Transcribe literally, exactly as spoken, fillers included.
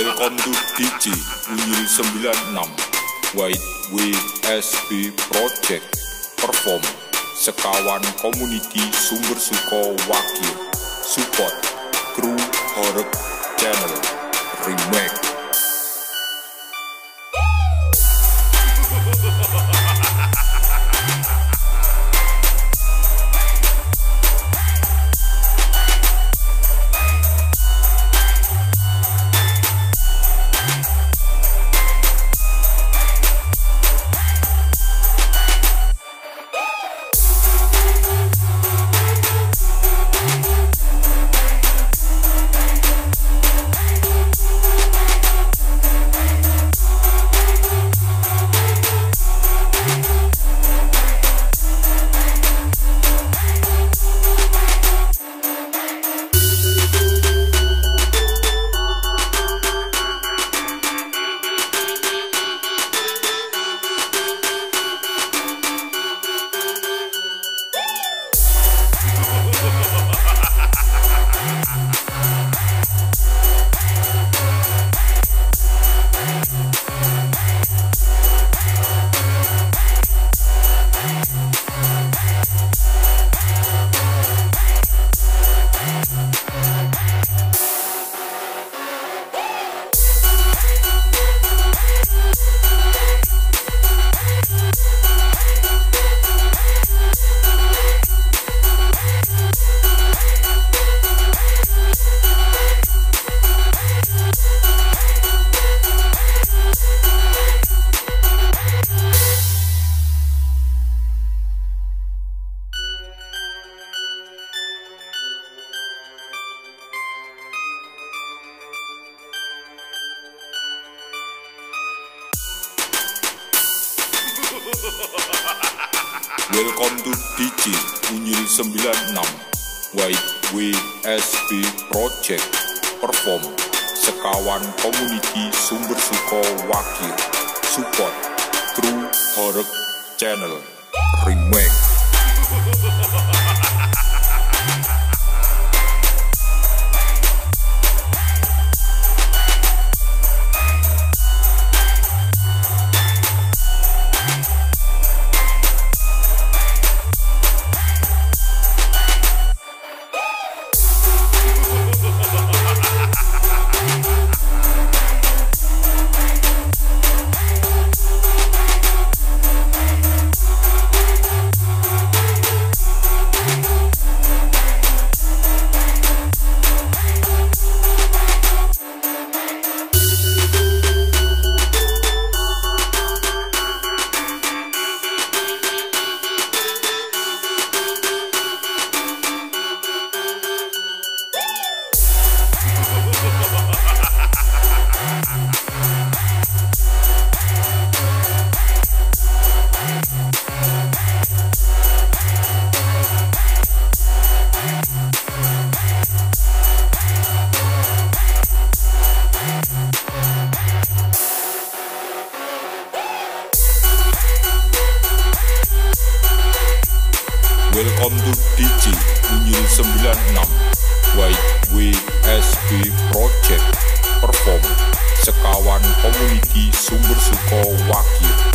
Welcome to D J Unyil sembilan enam White W S B Project Perform Sekawan Community Sumber Suko Wakil Support Kru Horeg Channel Remake. Welcome to D J Unyil sembilan enam White W S B Project Perform Sekawan Community Sumber Suko Wakil Support Kru Horeg Channel Remake. Welcome to D J Unyil sembilan enam White W S B Project Perform Sekawan Community Sumber Suko Wakil